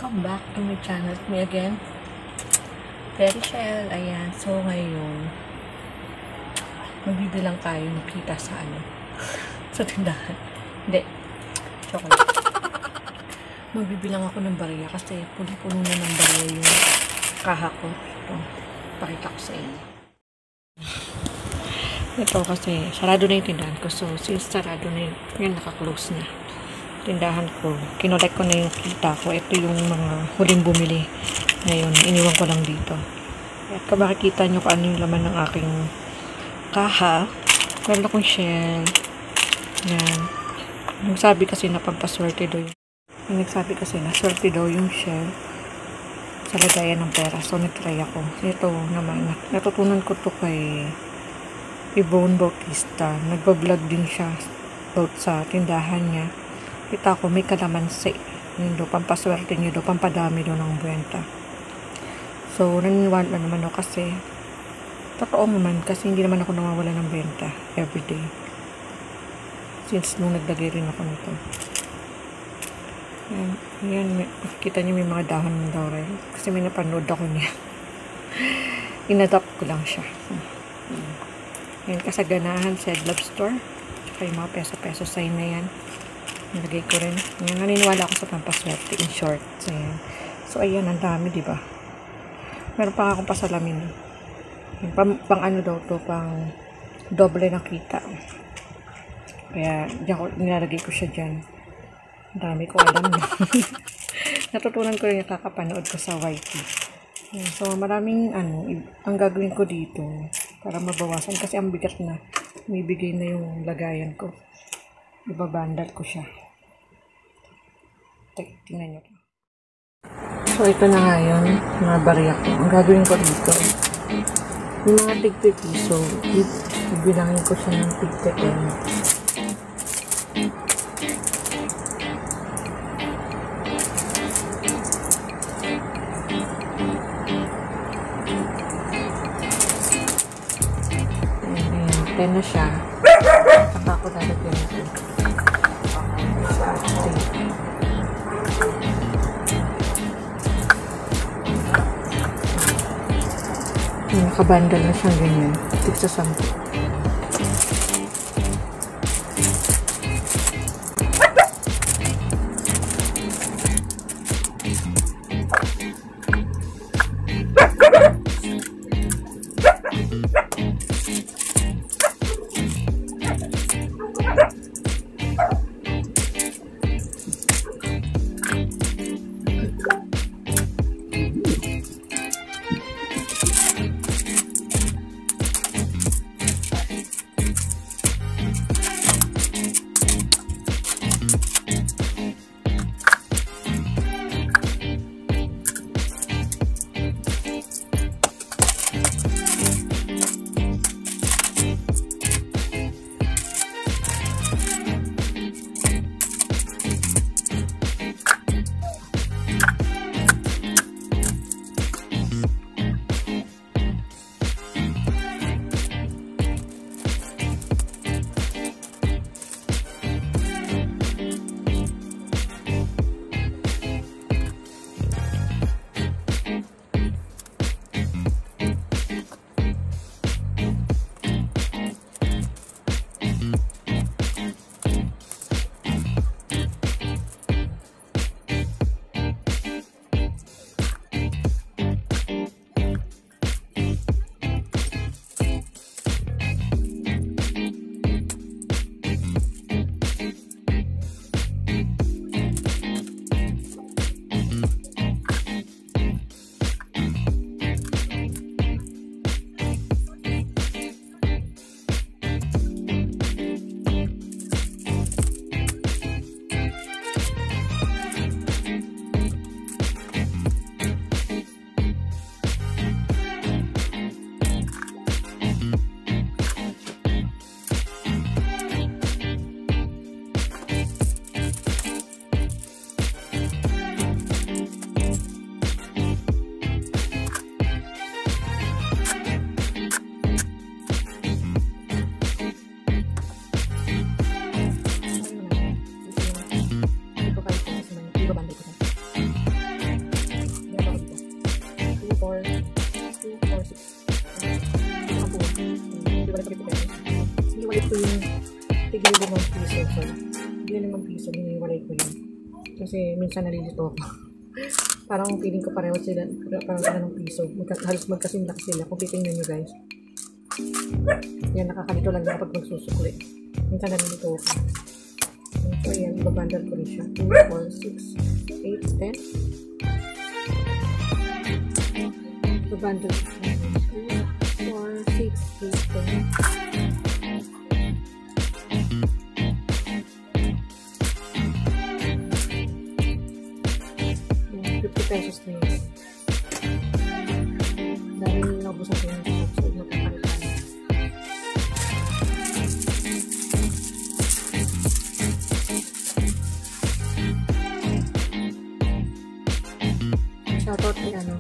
Welcome back to my channel. Me again, Very Shell. Ayan, so ngayon magbibilang tayo ng kita sa sa tindahan. Hindi, chocolate. Magbibilang ako ng barya kasi puno-puno na ng barya yung kaha ko. Ito, pakita ko sa inyo. Ito kasi sarado na yung tindahan ko, so since sarado na yun, naka-close na tindahan ko, kinolek ko na yung kita ko. Ito yung mga huling bumili ngayon, iniwan ko lang dito. At kung makikita nyo kung ano yung laman ng aking kaha, meron akong shell. Yan. Nagsabi kasi na pampaswerte daw yung nagsabi kasi na swerte daw yung shell sa lagayan ng pera, so nagtry ako. Ito naman, natutunan ko to kay Yvonne Bautista. Nagbablog din siya about sa tindahan niya. Kita ko may kalamansi. Yun do, pampaswerte nyo do, pampadami do ng benta. So, naniniwala naman ako kasi totoo naman kasi hindi naman ako nawawala ng benta everyday. Since nung naglagay rin ako nito. Yan, kita nyo may mga dahon ng laurel. Kasi may napanood ako niya. Inadapt ko lang siya. Yan, kasaganahan sa Love Store. Tsaka yung mga peso-peso sign na yan. Nilagay ko rin. Yan, naniniwala ako sa pampaswerte, in short. So, ayan. So, ayan, ang dami, diba? Meron pa akong pasalamin. Pang ano daw to, pang doble ng kita. Kaya, nilalagay ko siya dyan. Ang dami ko alam na. Natutunan ko rin yung kakapanood ko sa YT. Yan, so, maraming, ang gagawin ko dito para mabawasan. Kasi ang bigat na. May bigay na yung lagayan ko. Ibabandal ko siya. Tingnan nyo. So, ito na nga yun. Mga barya ko. Ang gagawin ko dito, yung mga tig-piso, bilangin ko siya ng tig-10. Ayan, 10 na siya. Saka ako lalagyan ito. Nakabandal na siyang ganyan. Tigsa 10. ito yung tigil 5 piso. So, tigil 5 piso, hiniwalay ko yun. Kasi minsan nalilito ako. Parang feeling ko pareho sila, parang sila ng piso. Halos magkasimlak sila. Kung titingnan nyo guys. Yan, nakakalito lang yung kapag magsusukli. Minsan nalilito ako. So, yan, ibabandal ko rin siya. 2, 4, 6, 8, 10. Ibabandal ko siya. 2, 4, 6, 8, 10. 50 pesos na yun. Dahil nabusan ko yung stock, so magkakalitan. Shoutout kay ano.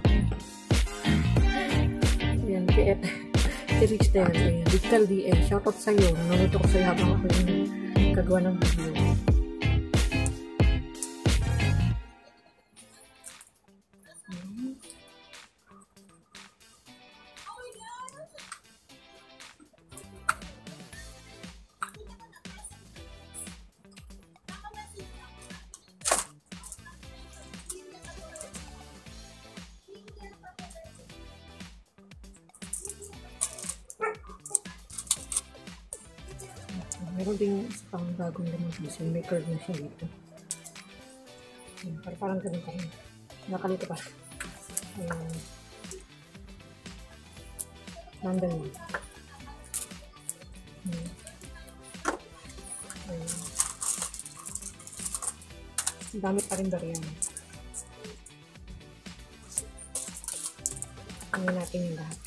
Ayan, kay si Rich Del. Digital DL. Shoutout sa'yo. Nanuto ko sa'yo habang ako yung kagawa ng video. Meron din isa pang bagong limang-piso. May curve na siya dito. Parang ganun pa rin. Nakalito pa. Nandun yun. Dami pa rin ba rin. Ano natin yung lahat.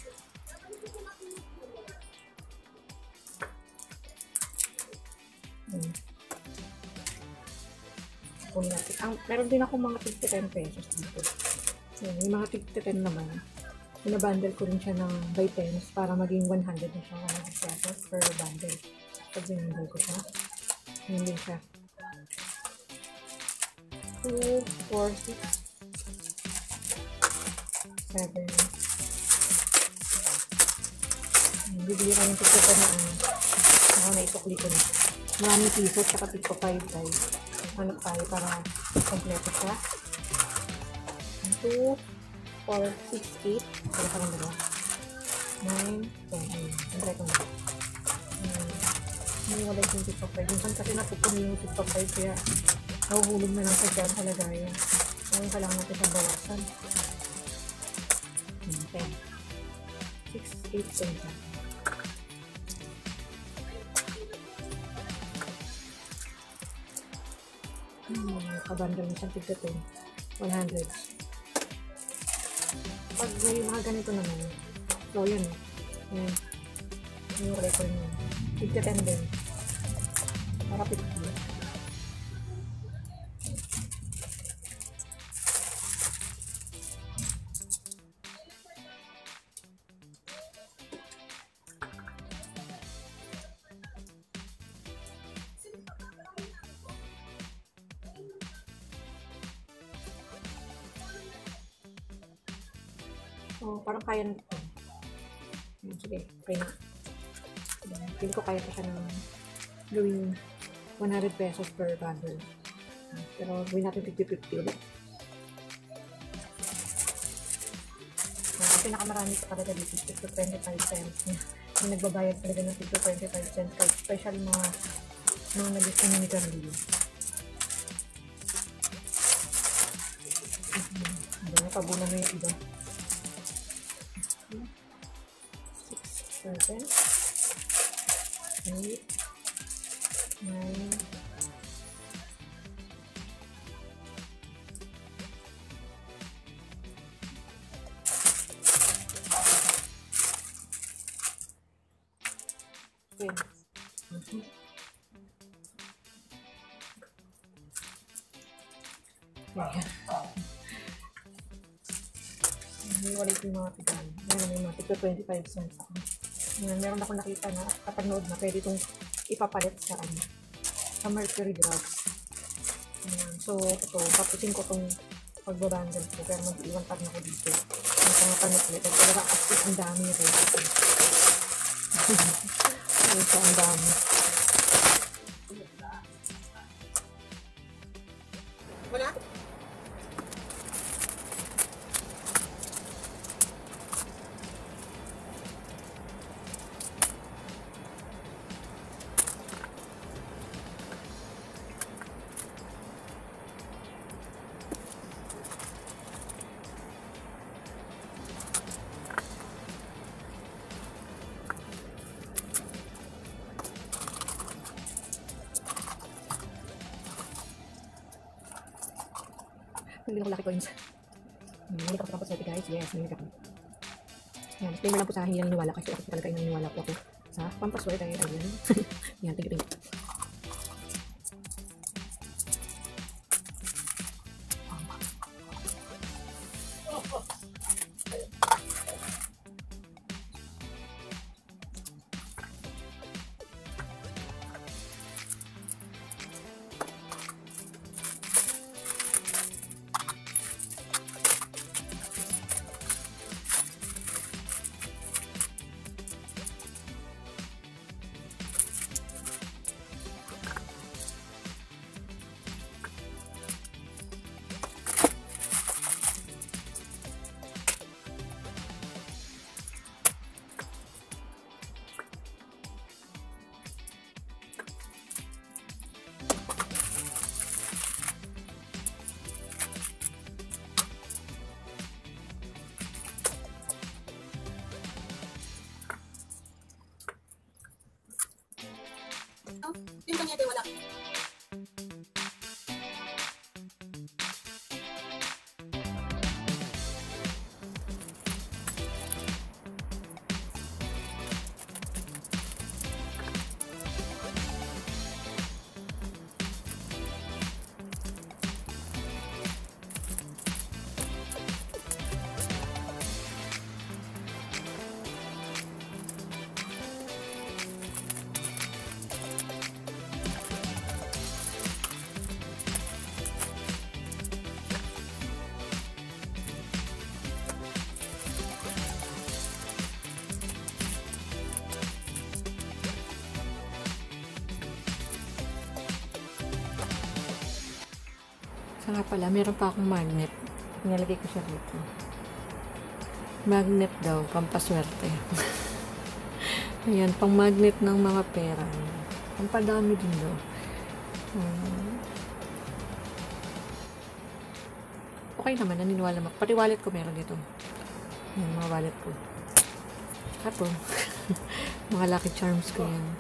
Meron din ako mga tig 10 pesos dito. Yung mga tig 10 naman, binabundle ko rin siya ng by 10 para maging 100 na siya, 100 pesos per bundle. Pag binundle ko siya, yun din siya. 2, 4, 6, 7. Bibili ka ng tig 10 na ano. Ako naisukli ko na. Maraming piso, tsaka tig 5 guys. Ano tayo para kompleto siya. 2, 4, 6, 8. Para parang dalawa. 9, 10. Ayun. Kompleto na. Hindi wala yung TikTok 5. Minsan kasi napupunin yung TikTok 5 kaya nahuhulog na lang sa dyan talaga yun. Ngayon kailangan natin siyang bawasan. 10. 6, 8, 10. Kabandal na siyang tigda 10. 100. Pag may mga ganito naman, so yun. Yan. Yung record niya. Tigda 10 din. Para 50. So, parang kaya na ito. Sige, okay na. Feel ko kaya pa siya ng gawing 100 pesos per bundle. Pero gawin natin 50-50 ulit. Ang pinakamarami pa talaga dito, 25 cents. Yung nagbabayad talaga ng 25 cents. Especially mga nag-gusto ni Carly. Nakabunan na yung iba. 6, 7, 8, 9, 10. Ayan. Wala yung mga tigan. Meron yung mga tiga 25 cents ako. Meron ako nakita na kapanood na pwede itong ipapalit sa sa Mercury Drugs. So, ito, papusin ko itong pagbabandal ko. Pero mag-iwan pa na ako dito. Ang mga panuklit. At talaga active ang dami rin. Ito ang dami. Wala? Hindi ako lucky coins. Hindi ako kapag guys. Yes, hindi ako. Yan, disclaimer lang po sa hindi naniniwala kasi ako talaga yung naniniwala po ako sa pampaswerte. Ayan. Yan, thank you. Yung kanya din wala. Nga pala, meron pa akong magnet. Nilagay ko siya dito. Magnet daw, pampaswerte. Ayan, pang magnet ng mga pera. Pampadami din daw. Okay naman, naniniwala mo. Pati wallet ko meron dito. Ayan, mga wallet ko. Kapo. Mga lucky charms ko yan.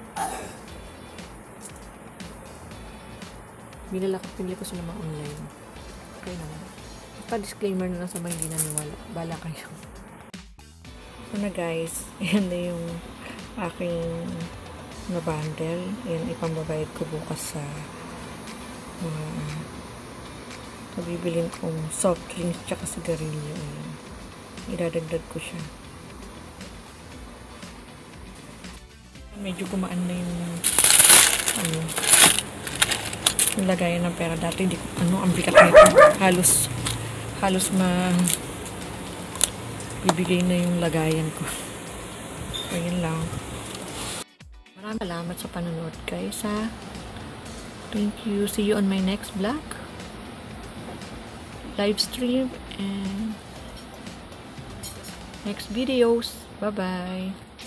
Pinili ko sila mga online. Okay naman. Pa-disclaimer na lang sa mga hindi naniwala. Bala kayo. So na guys, yan na yung aking na-bundle. Yan, ipambabayad ko bukas sa mga nabibilin kong soft drinks tsaka sigarilyo. Ayan. Idadagdag ko siya. Medyo gumaan na yung yung lagayan ng pera. Dati hindi ko, ang bigat nito. Halos bibigay na yung lagayan ko. So, yun lang. Maraming salamat sa panonood guys, ha. Thank you. See you on my next vlog. Live stream and next videos. Bye-bye.